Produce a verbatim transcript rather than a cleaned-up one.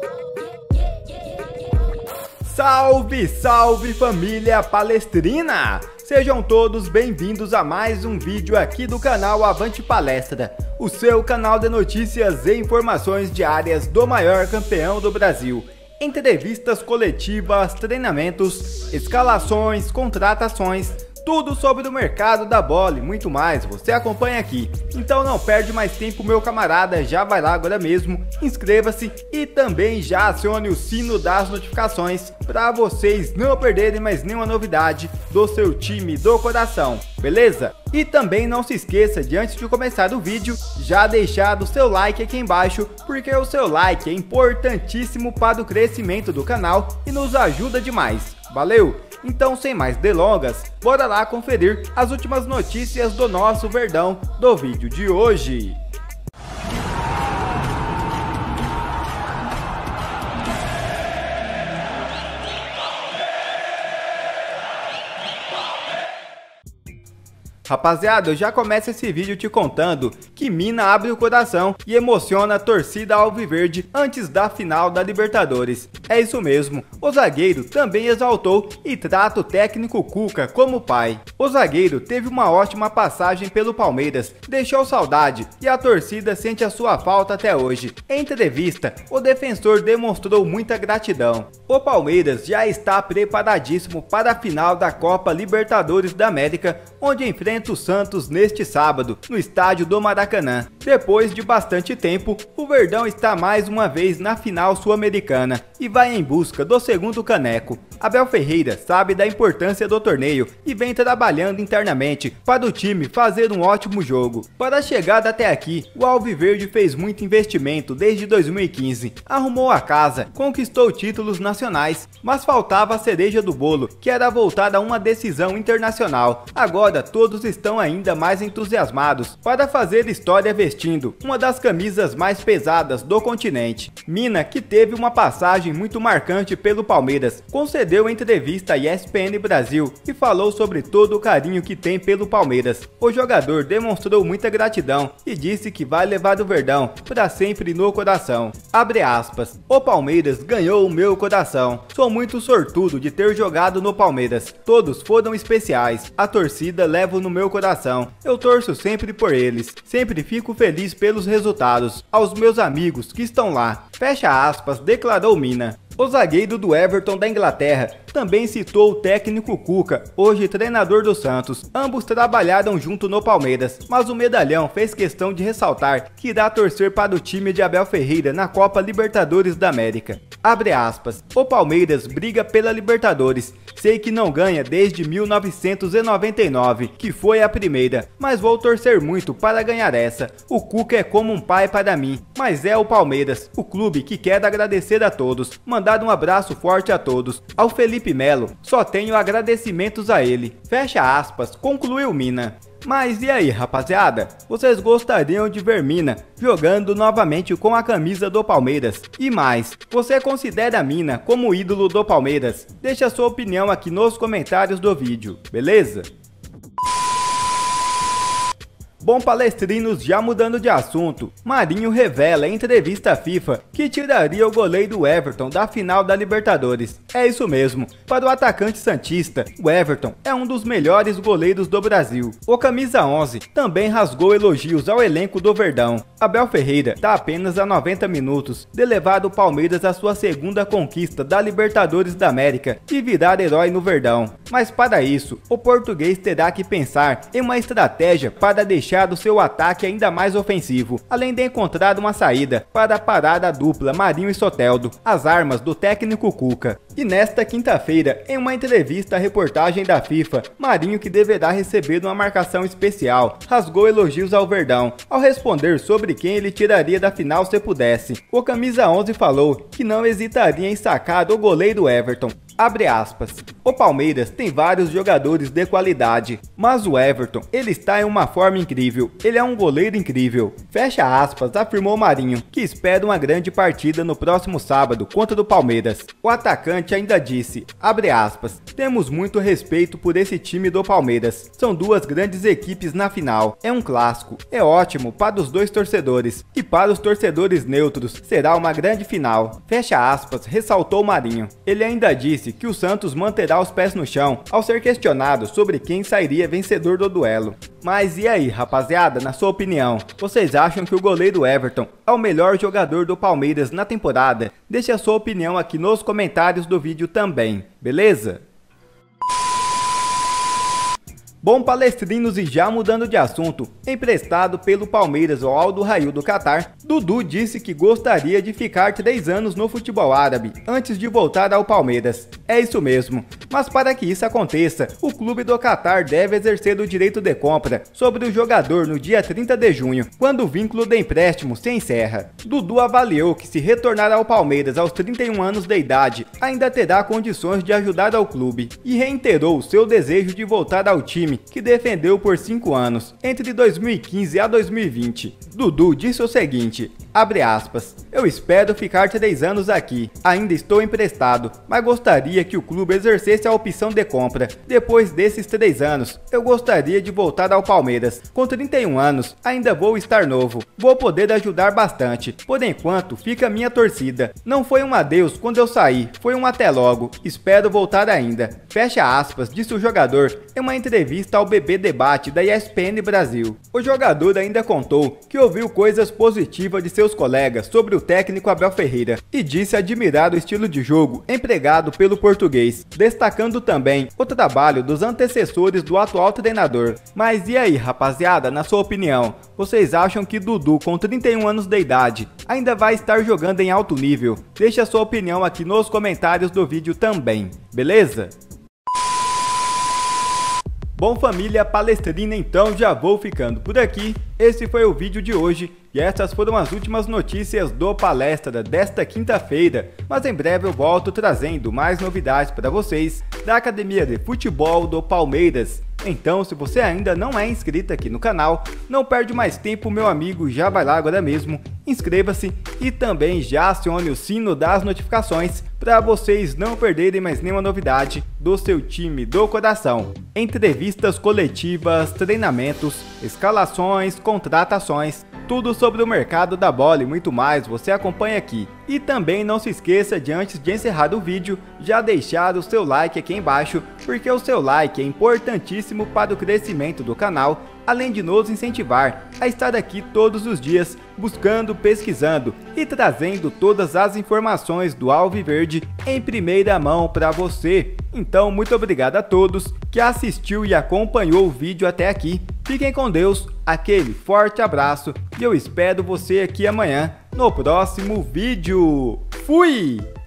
Salve, salve família palestrina! Sejam todos bem-vindos a mais um vídeo aqui do canal Avante Palestra, o seu canal de notícias e informações diárias do maior campeão do Brasil. Entrevistas coletivas, treinamentos, escalações, contratações, tudo sobre o mercado da bola e muito mais, você acompanha aqui. Então não perde mais tempo, meu camarada, já vai lá agora mesmo, inscreva-se e também já acione o sino das notificações para vocês não perderem mais nenhuma novidade do seu time do coração, beleza? E também não se esqueça de, antes de começar o vídeo, já deixar o seu like aqui embaixo, porque o seu like é importantíssimo para o crescimento do canal e nos ajuda demais, valeu? Então, sem mais delongas, bora lá conferir as últimas notícias do nosso Verdão do vídeo de hoje. Rapaziada, eu já começo esse vídeo te contando que Mina abre o coração e emociona a torcida alviverde antes da final da Libertadores. É isso mesmo, o zagueiro também exaltou e trata o técnico Cuca como pai. O zagueiro teve uma ótima passagem pelo Palmeiras, deixou saudade e a torcida sente a sua falta até hoje. Em entrevista, o defensor demonstrou muita gratidão. O Palmeiras já está preparadíssimo para a final da Copa Libertadores da América, onde enfrenta o Santos neste sábado, no estádio do Maracanã. Depois de bastante tempo, o Verdão está mais uma vez na final sul-americana e vai em busca do segundo caneco. Abel Ferreira sabe da importância do torneio e vem trabalhando internamente para o time fazer um ótimo jogo. Para a chegada até aqui, o Alviverde fez muito investimento desde dois mil e quinze, arrumou a casa, conquistou títulos nacionais, mas faltava a cereja do bolo, que era voltada a uma decisão internacional. Agora todos estão ainda mais entusiasmados para fazer história vestindo uma das camisas mais pesadas do continente. Mina, que teve uma passagem muito marcante pelo Palmeiras, concedeu entrevista à E S P N Brasil e falou sobre todo o carinho que tem pelo Palmeiras. O jogador demonstrou muita gratidão e disse que vai levar o Verdão para sempre no coração. Abre aspas, o Palmeiras ganhou o meu coração. Sou muito sortudo de ter jogado no Palmeiras. Todos foram especiais. A torcida leva no meu coração. Eu torço sempre por eles. Sempre fico feliz pelos resultados. Aos meus amigos que estão lá. Fecha aspas, declarou Mina. O zagueiro do Everton da Inglaterra também citou o técnico Cuca, hoje treinador do Santos. Ambos trabalharam junto no Palmeiras, mas o medalhão fez questão de ressaltar que irá torcer para o time de Abel Ferreira na Copa Libertadores da América. Abre aspas, o Palmeiras briga pela Libertadores. Sei que não ganha desde mil novecentos e noventa e nove, que foi a primeira, mas vou torcer muito para ganhar essa. O Cuca é como um pai para mim, mas é o Palmeiras, o clube que quer agradecer a todos. Mandar um abraço forte a todos. Ao Felipe Melo, só tenho agradecimentos a ele. Fecha aspas, concluiu Mina. Mas e aí, rapaziada? Vocês gostariam de ver Mina jogando novamente com a camisa do Palmeiras? E mais, você considera Mina como ídolo do Palmeiras? Deixa a sua opinião aqui nos comentários do vídeo, beleza? Bom, palestrinos, já mudando de assunto, Marinho revela em entrevista à FIFA que tiraria o goleiro Everton da final da Libertadores. É isso mesmo, para o atacante santista, o Everton é um dos melhores goleiros do Brasil. O camisa onze também rasgou elogios ao elenco do Verdão. Abel Ferreira está apenas a noventa minutos de levar o Palmeiras à sua segunda conquista da Libertadores da América e virar herói no Verdão. Mas para isso, o português terá que pensar em uma estratégia para deixar o seu ataque ainda mais ofensivo, além de encontrar uma saída para parar a dupla Marinho e Soteldo, as armas do técnico Cuca. E nesta quinta-feira, em uma entrevista à reportagem da FIFA, Marinho, que deverá receber uma marcação especial, rasgou elogios ao Verdão, ao responder sobre quem ele tiraria da final se pudesse. O camisa onze falou que não hesitaria em sacar o goleiro Everton. Abre aspas. O Palmeiras tem vários jogadores de qualidade, mas o Everton, ele está em uma forma incrível, ele é um goleiro incrível. Fecha aspas, afirmou Marinho, que espera uma grande partida no próximo sábado contra o Palmeiras. O atacante ainda disse, abre aspas, temos muito respeito por esse time do Palmeiras, são duas grandes equipes na final, é um clássico, é ótimo para os dois torcedores, e para os torcedores neutros, será uma grande final. Fecha aspas, ressaltou Marinho. Ele ainda disse que o Santos manterá os pés no chão ao ser questionado sobre quem sairia vencedor do duelo. Mas e aí, rapaziada, na sua opinião, vocês acham que o goleiro Everton é o melhor jogador do Palmeiras na temporada? Deixe a sua opinião aqui nos comentários do vídeo também, beleza? Bom, palestrinos, e já mudando de assunto, emprestado pelo Palmeiras ao Al Rayyan do Catar, Dudu disse que gostaria de ficar três anos no futebol árabe antes de voltar ao Palmeiras. É isso mesmo, mas para que isso aconteça, o clube do Catar deve exercer o direito de compra sobre o jogador no dia trinta de junho, quando o vínculo de empréstimo se encerra. Dudu avaliou que se retornar ao Palmeiras aos trinta e um anos de idade, ainda terá condições de ajudar ao clube, e reiterou seu desejo de voltar ao time que defendeu por cinco anos, entre dois mil e quinze a dois mil e vinte. Dudu disse o seguinte, abre aspas, eu espero ficar três anos aqui, ainda estou emprestado, mas gostaria que o clube exercesse a opção de compra. Depois desses três anos, eu gostaria de voltar ao Palmeiras. Com trinta e um anos, ainda vou estar novo, vou poder ajudar bastante. Por enquanto, fica minha torcida. Não foi um adeus quando eu saí, foi um até logo, espero voltar ainda. Fecha aspas, disse o jogador em uma entrevista ao B B Debate da E S P N Brasil. O jogador ainda contou que ouviu coisas positivas de seus colegas sobre o técnico Abel Ferreira e disse admirar o estilo de jogo empregado pelo português, destacando também o trabalho dos antecessores do atual treinador. Mas e aí, rapaziada, na sua opinião, vocês acham que Dudu, com trinta e um anos de idade, ainda vai estar jogando em alto nível? Deixe a sua opinião aqui nos comentários do vídeo também, beleza? Bom, família palestrina, então já vou ficando por aqui. Esse foi o vídeo de hoje e essas foram as últimas notícias do Palestra desta quinta-feira, mas em breve eu volto trazendo mais novidades para vocês da Academia de Futebol do Palmeiras. Então, se você ainda não é inscrito aqui no canal, não perde mais tempo, meu amigo, já vai lá agora mesmo, inscreva-se e também já acione o sino das notificações para vocês não perderem mais nenhuma novidade do seu time do coração. Entrevistas coletivas, treinamentos, escalações, contratações, tudo sobre o mercado da bola e muito mais você acompanha aqui. E também não se esqueça de, antes de encerrar o vídeo, já deixar o seu like aqui embaixo, porque o seu like é importantíssimo para o crescimento do canal, além de nos incentivar a estar aqui todos os dias, buscando, pesquisando e trazendo todas as informações do Alviverde em primeira mão para você. Então, muito obrigado a todos que assistiu e acompanhou o vídeo até aqui. Fiquem com Deus, aquele forte abraço e eu espero você aqui amanhã no próximo vídeo. Fui!